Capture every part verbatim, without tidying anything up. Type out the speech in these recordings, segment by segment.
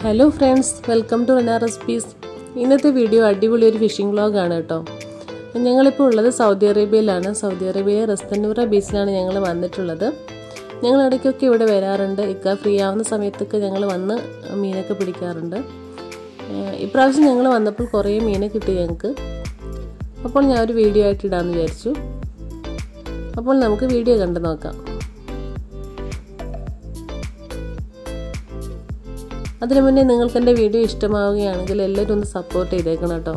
Hello friends, welcome to Rena recipes. ഇന്നത്തെ video അടിപൊളി ഒരു ഫിഷിംഗ് വ്ലോഗ് ആണ് കേട്ടോ. ഞങ്ങളിപ്പോൾ ഉള്ളത് സൗദി അറേബ്യയിലാണ്. സൗദി അറേബ്യയിലെ തനൂറ ബീച്ചിലാണ് ഞങ്ങൾ വന്നിട്ടുള്ളത്. ഞങ്ങൾ ഇടയ്ക്കൊക്കെ ഇവിടെ വരാറുണ്ട്. ഇക്ക ഫ്രീ ആവുന്ന സമയത്തൊക്കെ ഞങ്ങൾ വന്ന് മീനൊക്കെ പിടിക്കാറുണ്ട്. ഇപ്രാവശ്യം ഞങ്ങൾ വന്നപ്പോൾ കുറേ മീനെ കിട്ടി ഞങ്ങൾക്ക്. അപ്പോൾ ഞാൻ ഒരു വീഡിയോ ആയിട്ട് ഇടാമെന്ന് വിചാരിച്ചു. അപ്പോൾ നമുക്ക് വീഡിയോ കണ്ടു നോക്കാം. അതിനു മുന്നേ നിങ്ങൾക്ക് എൻ്റെ വീഡിയോ ഇഷ്ടമാവുകയാണെങ്കിൽ എല്ലാവരും ഒന്ന് സപ്പോർട്ട് ചെയ്തേക്കണം കേട്ടോ.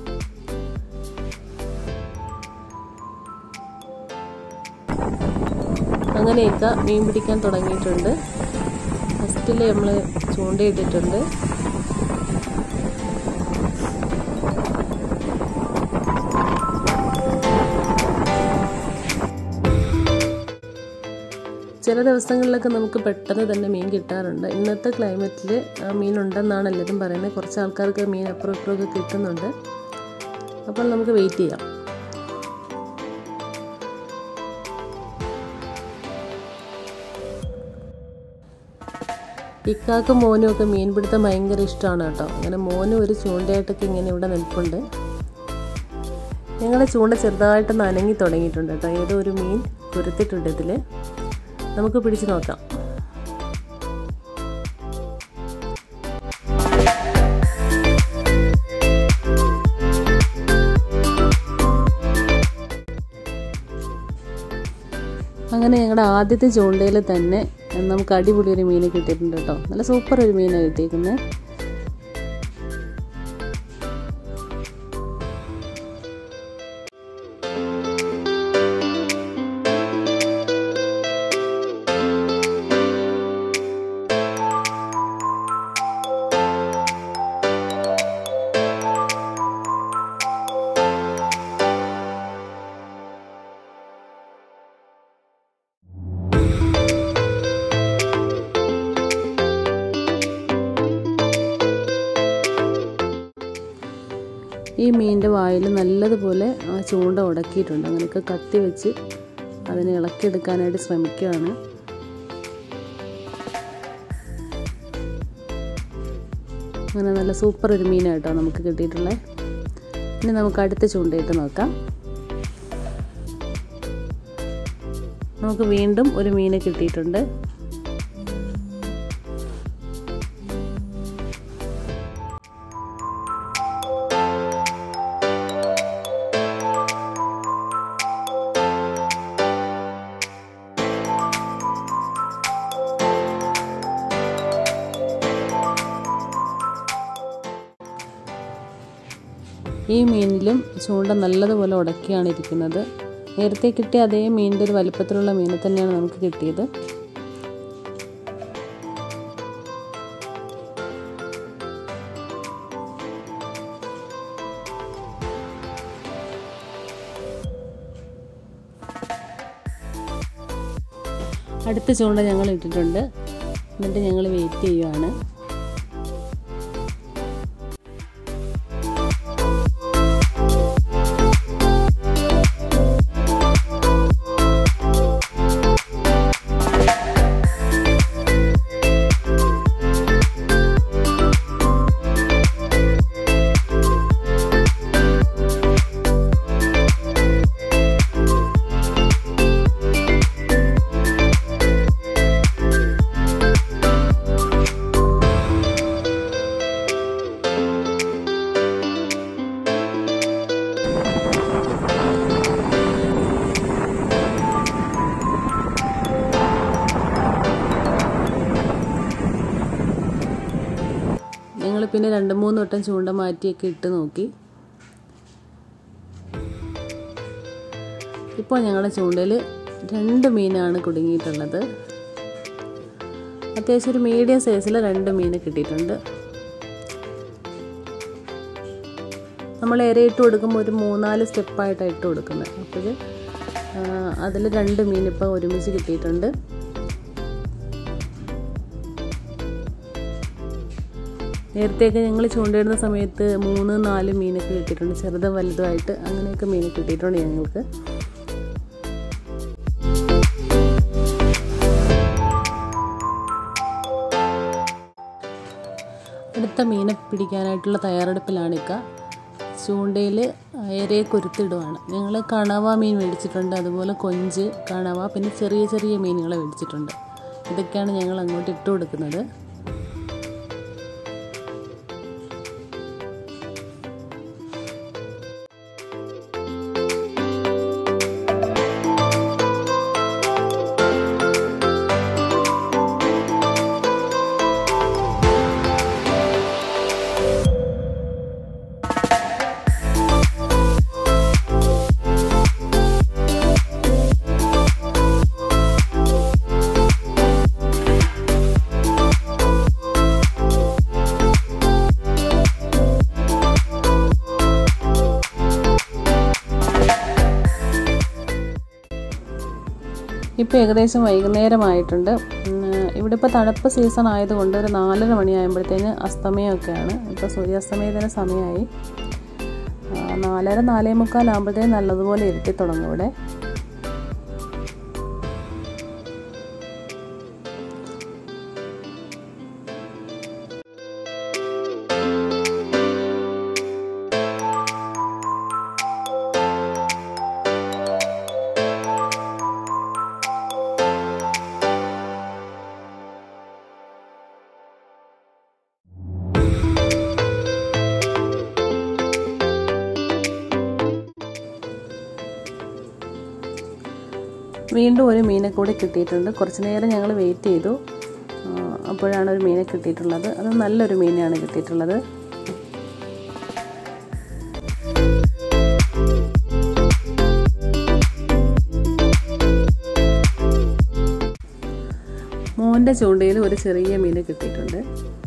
അങ്ങനെയൊക്കെ മീൻ പിടിക്കാൻ തുടങ്ങിയിട്ടുണ്ട്. ഫസ്റ്റിൽ നമ്മൾ ചൂണ്ടയിട്ടിട്ടുണ്ട്. ചില ദിവസങ്ങളിലൊക്കെ നമുക്ക് പെട്ടെന്ന് തന്നെ മീൻ കിട്ടാറുണ്ട്. ഇന്നത്തെ ക്ലൈമറ്റിൽ മീനുണ്ടെന്നാണ് എല്ലാവരും പറയുന്നത്. കുറച്ച് ആൾക്കാർക്ക് മീൻ അപ്പുറം ഇപ്പുറമൊക്കെ കിട്ടുന്നുണ്ട്. അപ്പോൾ നമുക്ക് വെയിറ്റ് ചെയ്യാം. ഇക്കാക്കും മോനും ഒക്കെ മീൻ പിടുത്തം ഭയങ്കര ഇഷ്ടമാണ് കേട്ടോ. അങ്ങനെ മോനും ഒരു ചൂണ്ടയായിട്ടൊക്കെ ഇങ്ങനെ ഇവിടെ നിൽപ്പുണ്ട്. ഞങ്ങളുടെ ചൂണ്ട ചെറുതായിട്ട് നനങ്ങി തുടങ്ങിയിട്ടുണ്ട് കേട്ടോ. ഏതോ ഒരു മീൻ കുരുത്തിട്ടുണ്ട് ഇതിൽ. നമുക്ക് പിടിച്ചു നോക്കാം. അങ്ങനെ ഞങ്ങളുടെ ആദ്യത്തെ ചൂണ്ടയിൽ തന്നെ നമുക്ക് അടിപൊളി ഒരു മീനെ കിട്ടിയിട്ടുണ്ട് കേട്ടോ. നല്ല സൂപ്പർ ഒരു മീനാണ് കിട്ടിയിരിക്കുന്നത്. ഈ മീനിൻ്റെ വായിൽ നല്ലതുപോലെ ആ ചൂണ്ട ഉടക്കിയിട്ടുണ്ട്. അങ്ങനെയൊക്കെ കത്തി വെച്ച് അതിനെ ഇളക്കിയെടുക്കാനായിട്ട് ശ്രമിക്കുകയാണ്. അങ്ങനെ നല്ല സൂപ്പർ ഒരു മീനായിട്ടോ നമുക്ക് കിട്ടിയിട്ടുള്ളത്. ഇനി നമുക്ക് അടുത്ത ചൂണ്ടയിട്ട് നോക്കാം. നമുക്ക് വീണ്ടും ഒരു മീനെ കിട്ടിയിട്ടുണ്ട്. ഈ മീനിലും ചൂണ്ട നല്ലതുപോലെ ഉടക്കിയാണ് ഇരിക്കുന്നത്. നേരത്തെ കിട്ടിയ അതേ മീനിൻ്റെ ഒരു വലിപ്പത്തിലുള്ള മീനെ തന്നെയാണ് നമുക്ക് കിട്ടിയത്. അടുത്ത ചൂണ്ട ഞങ്ങൾ ഇട്ടിട്ടുണ്ട്. എന്നിട്ട് ഞങ്ങൾ വെയിറ്റ് ചെയ്യുകയാണ്. ഞങ്ങൾ പിന്നെ രണ്ട് മൂന്ന് വട്ടം ചൂണ്ട മാറ്റിയൊക്കെ ഇട്ട് നോക്കി. ഇപ്പോൾ ഞങ്ങളുടെ ചൂണ്ടയിൽ രണ്ട് മീനാണ് കുടുങ്ങിയിട്ടുള്ളത്. അത്യാവശ്യം ഒരു മീഡിയം സൈസിൽ രണ്ട് മീന് കിട്ടിയിട്ടുണ്ട്. നമ്മൾ ഇരയിട്ട് കൊടുക്കുമ്പോൾ ഒരു മൂന്നാല് സ്റ്റെപ്പായിട്ടാണ് ഇട്ട് കൊടുക്കുന്നത്. അപ്പോൾ അതിൽ രണ്ട് മീനിപ്പോൾ ഒരുമിച്ച് കിട്ടിയിട്ടുണ്ട്. നേരത്തെയൊക്കെ ഞങ്ങൾ ചൂണ്ടയിടുന്ന സമയത്ത് മൂന്ന് നാല് മീനൊക്കെ കിട്ടിയിട്ടുണ്ട്. ചെറുതും വലുതുമായിട്ട് അങ്ങനെയൊക്കെ മീൻ കിട്ടിയിട്ടുണ്ട് ഞങ്ങൾക്ക്. അടുത്ത മീനെ പിടിക്കാനായിട്ടുള്ള തയ്യാറെടുപ്പിലാണിക്ക. ചൂണ്ടയിൽ അയരെ കൊരുത്തിടുവാണ്. ഞങ്ങൾ കണവ മീൻ മേടിച്ചിട്ടുണ്ട്, അതുപോലെ കൊഞ്ച്, കണവ, പിന്നെ ചെറിയ ചെറിയ മീനുകളെ മേടിച്ചിട്ടുണ്ട്. ഇതൊക്കെയാണ് ഞങ്ങൾ അങ്ങോട്ട് ഇട്ട് കൊടുക്കുന്നത്. ഇപ്പോൾ ഏകദേശം വൈകുന്നേരമായിട്ടുണ്ട്. ഇവിടെ ഇപ്പോൾ തണുപ്പ് സീസൺ ആയതുകൊണ്ട് ഒരു നാലര മണിയാകുമ്പോഴത്തേന് അസ്തമയമൊക്കെയാണ്. ഇപ്പോൾ സൂര്യാസ്തമയത്തിന് സമയമായി. നാലര നാലേ മുക്കാലാകുമ്പോഴത്തേന് നല്ലതുപോലെ ഇരുട്ടി തുടങ്ങും ഇവിടെ. വീണ്ടും ഒരു മീനെ കൂടി കിട്ടിയിട്ടുണ്ട്. കുറച്ച് നേരം ഞങ്ങൾ വെയിറ്റ് ചെയ്തു, അപ്പോഴാണ് ഒരു മീനെ കിട്ടിയിട്ടുള്ളത്. അത് നല്ലൊരു മീനെയാണ് കിട്ടിയിട്ടുള്ളത്. മോൻ്റെ ചൂണ്ടയിൽ ഒരു ചെറിയ മീനെ കിട്ടിയിട്ടുണ്ട്.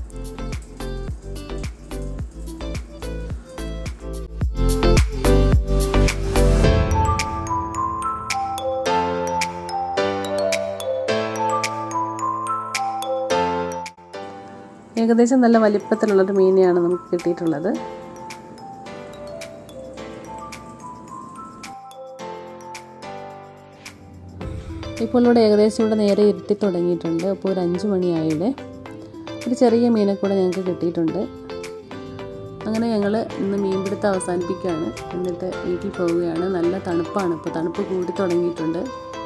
ഏകദേശം നല്ല വലിപ്പത്തിലുള്ളൊരു മീനെയാണ് നമുക്ക് കിട്ടിയിട്ടുള്ളത്. ഇപ്പോൾ ഇവിടെ ഏകദേശം ഇവിടെ നേരെ ഇരുട്ടി തുടങ്ങിയിട്ടുണ്ട്. അപ്പോൾ ഒരു അഞ്ച് മണിയായിവിടെ. ഒരു ചെറിയ മീനെ കൂടെ ഞങ്ങൾക്ക് കിട്ടിയിട്ടുണ്ട്. അങ്ങനെ ഞങ്ങൾ ഇന്ന് മീൻപിടുത്തം അവസാനിപ്പിക്കുകയാണ്. എന്നിട്ട് വീട്ടിൽ പോവുകയാണ്. നല്ല തണുപ്പാണ്, ഇപ്പോൾ തണുപ്പ് കൂടി തുടങ്ങിയിട്ടുണ്ട്.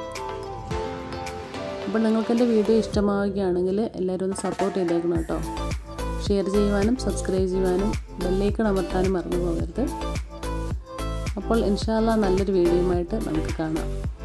അപ്പോൾ നിങ്ങൾക്കെൻ്റെ വീഡിയോ ഇഷ്ടമാവുകയാണെങ്കിൽ എല്ലാവരും ഒന്ന് സപ്പോർട്ട് ചെയ്തേക്കണം കേട്ടോ. ഷെയർ ചെയ്യുവാനും സബ്സ്ക്രൈബ് ചെയ്യുവാനും ബെല്ലൈക്കൺ അമർത്താനും മറന്നു പോകരുത്. അപ്പോൾ ഇൻഷാ അല്ലാഹ് നല്ലൊരു വീഡിയോയുമായിട്ട് നമുക്ക് കാണാം.